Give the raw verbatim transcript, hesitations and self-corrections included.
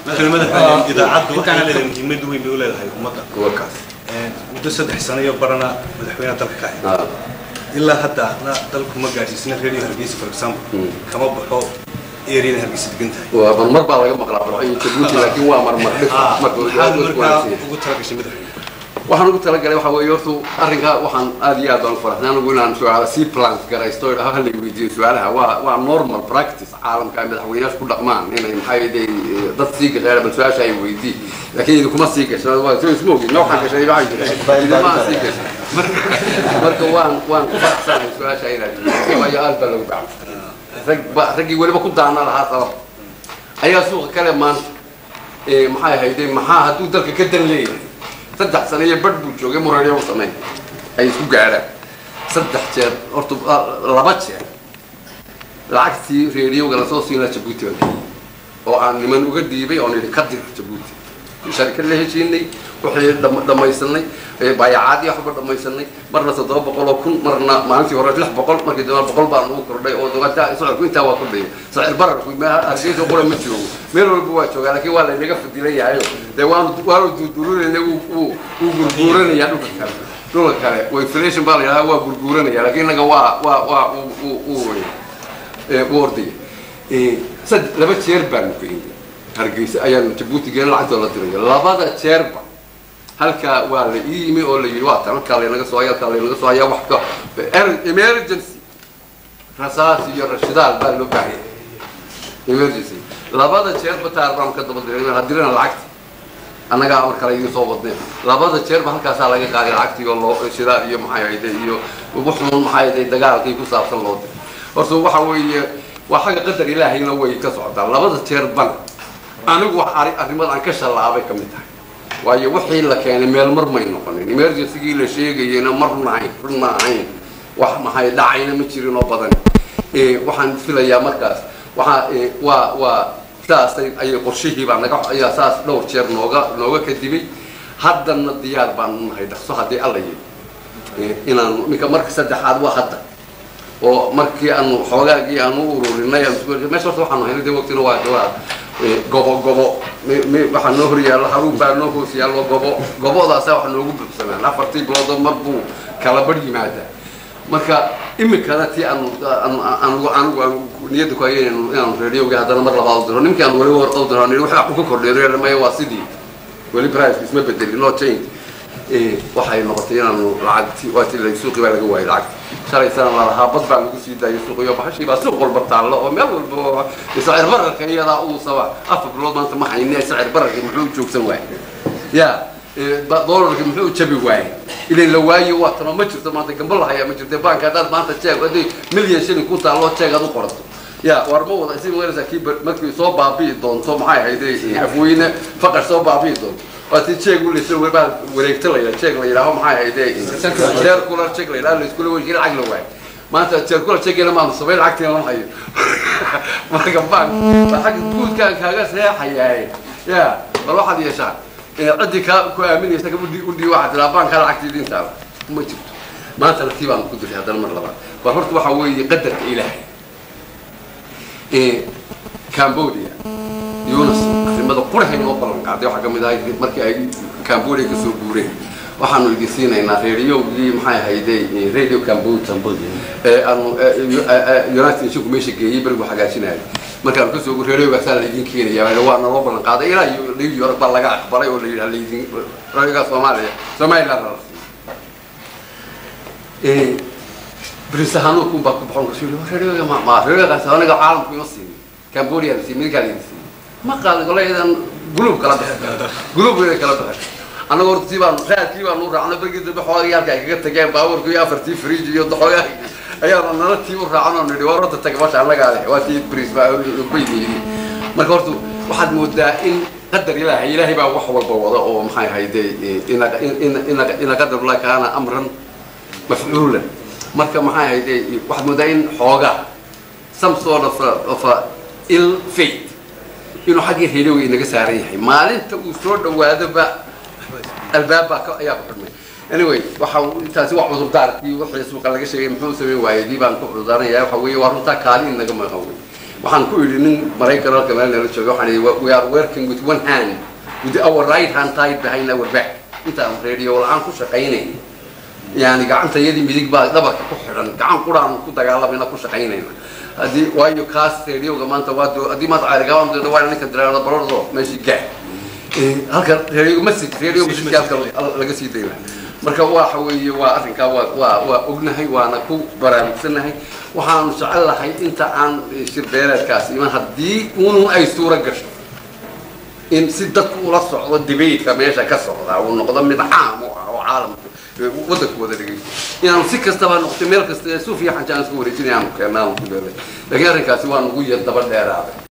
كلمة إذا عدوا كان لازم يمدوا يقولوا هاي ومطر كوكاس ودرس حسنا يبرنا مدحونا تلك إلا حتى لا تلك ما قاعد يسنا راديو هرجيس for example كما بحو إيرين هرجيس دقنتها ومرمر بقى لقى مقلع فرعي تقولي لكن هو مرمر مرمر حال مركا وقلت لك شيء مدحونا waxaan ugu talagalay waxa weeye hortu arrinka waxaan aad iyo aad u faraxnaan ugu inaan su'aalo si plan garaysto hal la weydiiyo su'aalaha waa waa normal practice caalamka madaxweynaha ku dhaqmaan inay maxay yeedeen dad si gaar ah su'aasha ay weydiin laakiin kuma sii gasho waa soo ismoogin nooc ka gashay baa jira ma sii gasho marka waan waan ku faraxsanahay su'aasha ay raadiyeen waa yaal baa lagu baahan rag ragii waliba ku daana lahaa sabab ayaa suuqa kale maanta ee maxay haydeen maxaa haduu dalka ka dan leeyahay saddex sano iyo badh buu joogay muraadiyo sameey ay isku gaaraan saddex jeer horta laba jeer lacagtii reeriyoga la soo siinay Djibouti oo aan niman uga dhiibay oo nidhi ka dir Djibouti shirkad la heshiinay waxay dhamaysanay bayacaad iyo waxba dhamaysanay marna saddex boqol oo kun marna maalintii hore lix boqol markii dambe boqol baan ugu kordhay oo dawladda socodku intaa waa kordhay sicir bararku ma arkiiso qora ma jiro meel walba waa joogaa laakiin waa la inaga fadilayahay de waan waan dudurulinay uu uu gurguuranaya dhulka kale dhulka kale oo inflation baa la waa gurguuranaya laakiin naga waa waa waa uu uu ee wardi ee sad laba jeer baan ku yimid hargeysa ayaan Djibouti geen lacag la diray labada jeerba halka waa la iimi oo la yiri waa tan kale naga soo ayaa kale naga soo ayaa wax ka emergency rasaas iyo rashidaal baa loo baahay emergency labada jeerba taarbaan ka daba diray hadirana lacag anaga amar kale iyo soo wadnay labada jeerba halkaas laga qaaday lacagtii oo loo shidaa iyo maxay ahayd iyo wuxuu maxay ahayd dagaalkii ku saabsan loo diray horta waxa weeye waxa qadar ilaahayna way ka socdaan labada jeerban anigu wax arrimada aan ka shalaabay kamid tahay waayo wixii la keenay meel mar may noqonin emergency la sheegayna mar maahay maahay wax maxay dhacayna ma jirin oo badan ee waxaan filayaa markaas waxa waa waa taas ay qorshihii baan naga ayaa saas dhowr jeer nooga nooga ka dibay haddana diyaar baan nahay dhaqso hadii alla yeeyo inaan minka marka saddexaad waa hadda oo markii aan xoogaagii aan u ururinay meesha waxaan haynay waqtiina waa jawaab gobo gobo waxaan noo horiyaa haruun baa noo hoosiyaa loo gobo gobodaas waxa noogu buuxsanaa afartii bilood mar buu kala bar yimaada marka imikana tii aan aan aan aan niyada ku hayeen inaan radio-ga hadana mar labaad diro ninkan wali war oo diro waxa ku kordheeyo ma waa sidii wali price isma bedelin no change ee waxay noqotay inaan lacagtii waati la suuqi baa laga waayay lacag shalay sana ma laha bad baa lagu sii daayay suuqiyo baxashii baa suuq walba taalo oo meel walba sicir bararka iyada uu sabab afar bilood maanta ma haynay sicir bararka muxuu joogsan waayay ya doolarka muxuu jabi waayay ilaa la waayo waa tan ma jirto maanta gambal haya ma jirto banka dad maanta jeeg hadii milyan shilin ku taalo jeeg aad u qorato ya warmo wada si weerarsa kiib markii soo baabi'i doonto maxay hayday afweyne faqar soo baabi'i doonto واتي شيء يقول لي سوي بعد وريكت له شيء له يراهم معي هيدي شير كولر شيء له لا يقول له يجي العقل واحد ما انت شير كولر شيء له ما صبي العقل ما حي ما كفان فحق تقول كان كاغا سياحه يا يا الواحد يشاء عندي كامل يسكب ودي ودي واحد لا بان كان عقل دين تاع ما جبت ما ترتيب عن قدر هذا المره بعد وحرت waxa weeye qadarka ilaahay ee Cambodia Yunus mada qurxin oo balan qaaday waxa kamid ah markii ay Cambodia ka soo guureen waxaanu idinsiinaynaa radio-gii maxay hayday radio Cambodia ee aan United Nations meesha geeyay barigu xagaajinay markaan ka soo guuray radio-ga saan idin keenaya waa noo balan qaaday ilaa New York baa laga aqbalay oo la yiraahdo idin radio-ga Soomaaliya Soomaaliland ee brisahano ku baa ku baxon radio-ga ma ma radio-ga Soomaaliga caalamku ma siin Cambodia si mid kale ما قال قال إذا قلوب كلا بحر قلوب كلا بحر أنا قلت تبان خير تبان نور أنا بقيت بحوالي يرجع كذا تجيب باور كذا فرتي فريج يضحوا أيوة أنا تيمور رعنا ندي ورا تتكبش على قاله واتي بريس بيدي ما قلت واحد مدائن قدر إله إلهي بقى وحول بوضع أو محي هيدي إن إن إن إن قدر الله كان أمرا مفعولا ما كان محي هيدي واحد مدائن حوجة some sort of of ill fate إنه حاجة هيلو إنك ساريح ما أنت وصلت وهذا بقى الباب بقى يا أخوي anyway وحاول تاسي واحد وضارك يروح يسوق على شيء محوس من وايدي بان كفر دارنا يا أخوي ورنتا كالي إنك ما هوي waxaan ku yidhi nin maraykan halka meel nala jooga waxaan yidhi we are working with one hand with our right hand tied behind our back intaan radio la-aan ku shaqaynayna yani gacanta yadii midig baa dhabarka ku xidhan gacan quraan ku dagaalamayna ku shaqaynayna haddii waayo kaas radioga maanta waa haddii maanta caaligaabaan waa ninka diraada barordo meeshii gaa halka radio message radio message laga sii dayna marka waxa weeye waa arrinka waa waa waa ognahay waana ku baraarugsannahay waxaan jecelahay inta aan shirbeereedkaas iman haddii uun ay suura gasho in si dadku ula socdo debate-ka meesha ka socda uu noqdo mid caam oo caalamka waddanka wada dhegeysto inaan si kastaba noqdo meel kasta suufiya xajaan isku wareejinayaan keenaan ku leeyahay laakiin arrinkaasi waa ugu yar daba dheeraaday